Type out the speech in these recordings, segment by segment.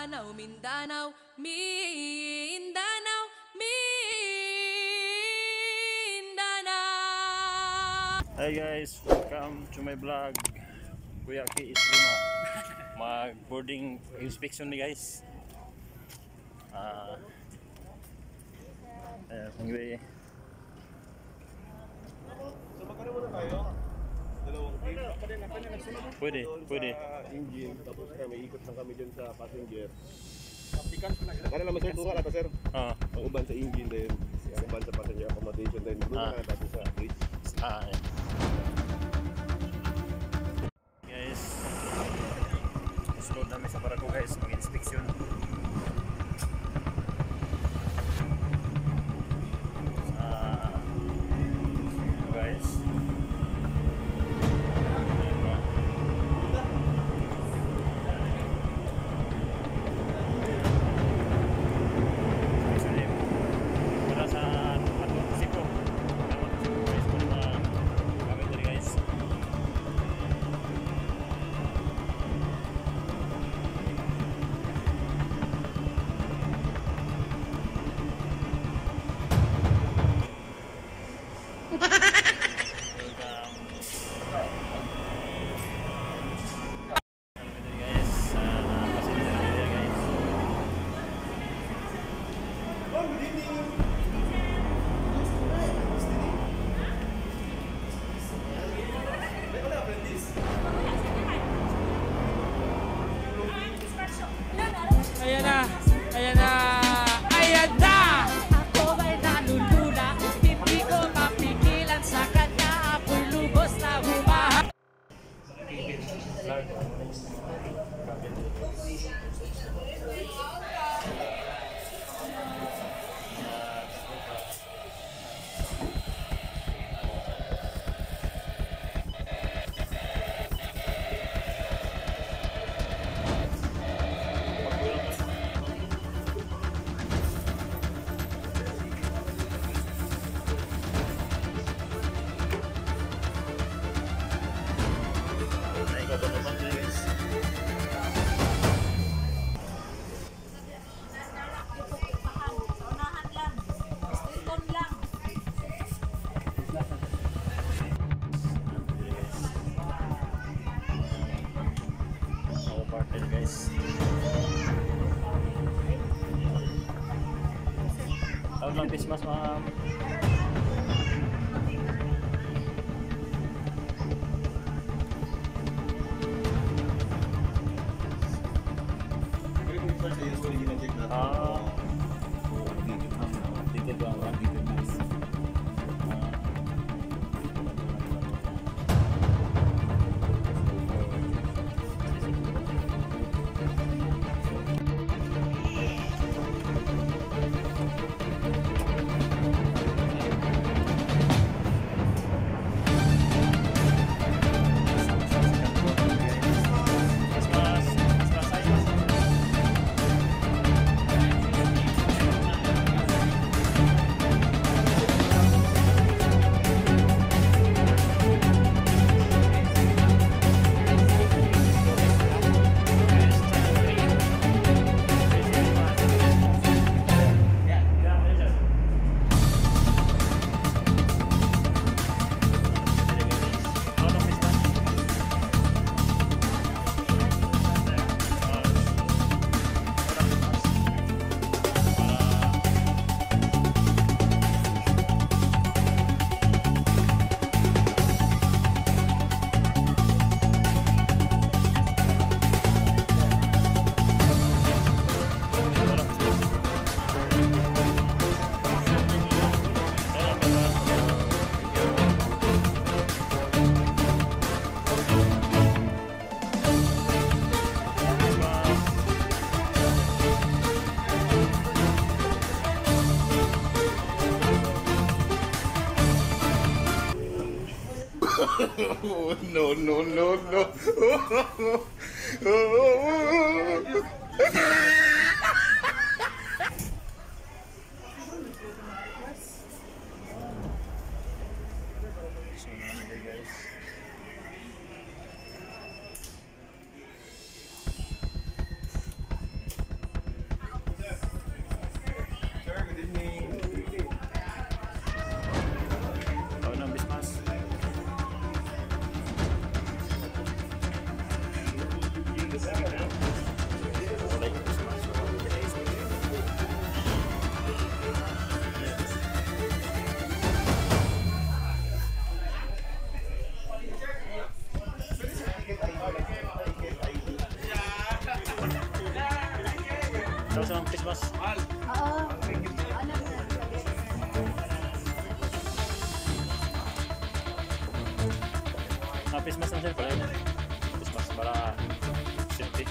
Mindanao, Mindanao, Mindanao, Mindanao. Hi guys, welcome to my vlog. Kuya Ki is Lima. Mag-boarding inspection ni guys. Anyway. So magkano muna tayo? Dalawang team. Pwede. Engine, tapos kami ikot lang kami dyan sa passenger. Para naman sir, tunga nata sir. Ang uban sa engine din, ang uban sa passenger accommodation din. Doon na natin sa bridge. Guys, sunod namin sa barako guys, mag-inspection. Guys. Ayan na! Ayan na! Ayan na! Ako ay nalulula, hindi ko mapigilan sa kanya, ako'y lubos na humaha. Guys, taon lang Christmas ma'am. Dito ba ang No. Tapos ang Christmas. Oo. Ano na? Christmas na sir pala. Christmas para safety.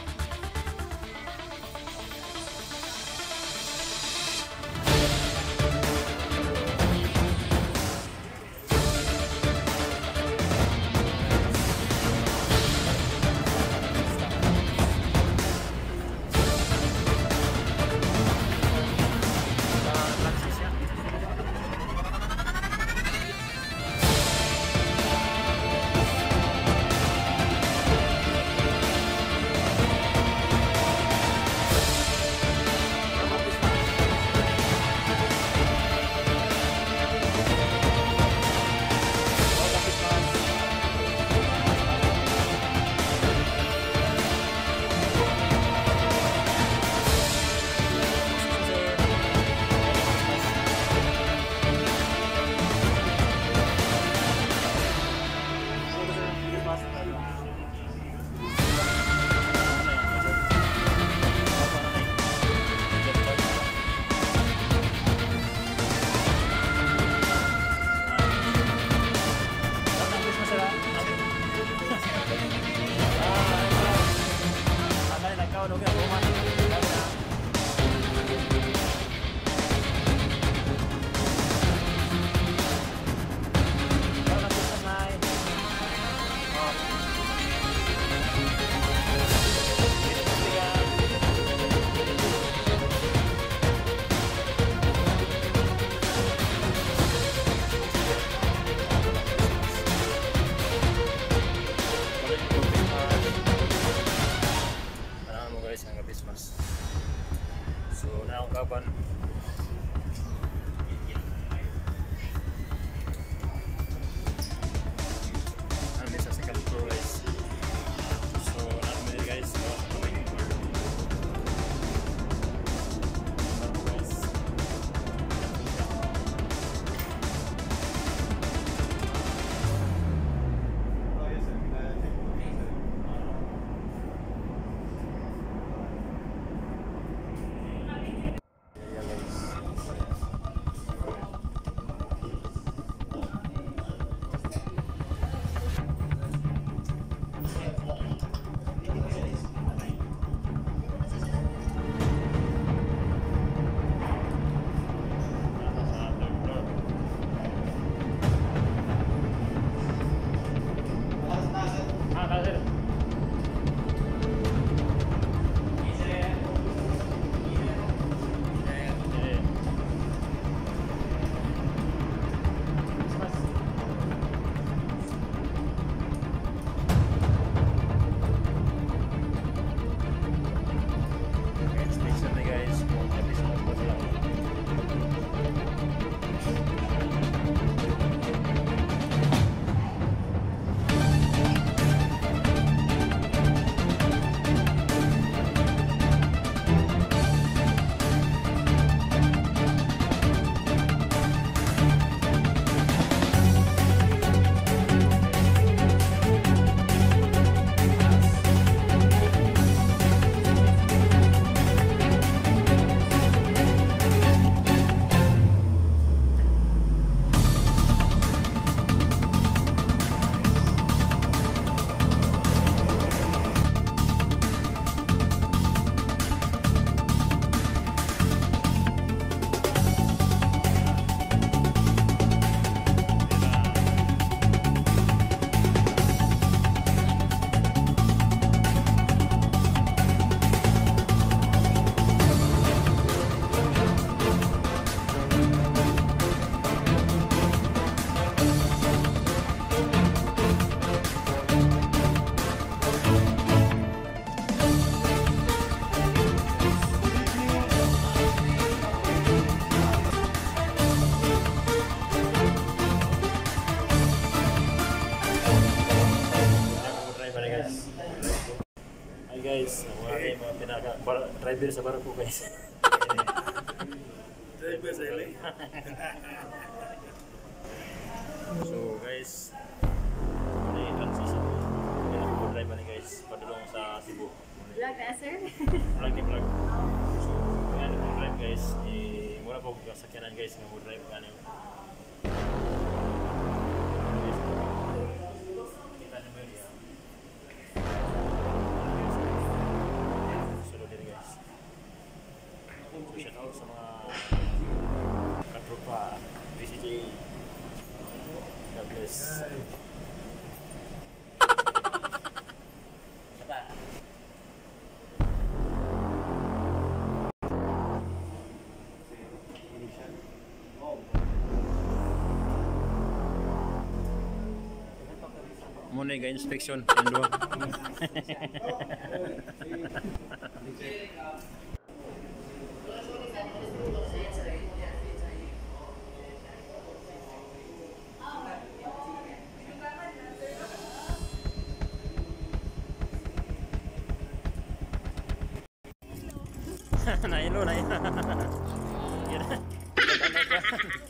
Christmas. So now kapan ano sa second floor guys. So namin guys guys, mga pinaka driver sa barko guys. Driver sa LA. So guys, ini transition. Kaya ako driver ni guys, padulong sa Cebu. Vlog na sir? Vlog. So guys, muna po sakyanan guys ng wood drive kanin. Kita nyo ba yun? Solo din guys. Shout out sa mga katropa, BCJ. God bless. Muna yung inspection Indo. Nailo.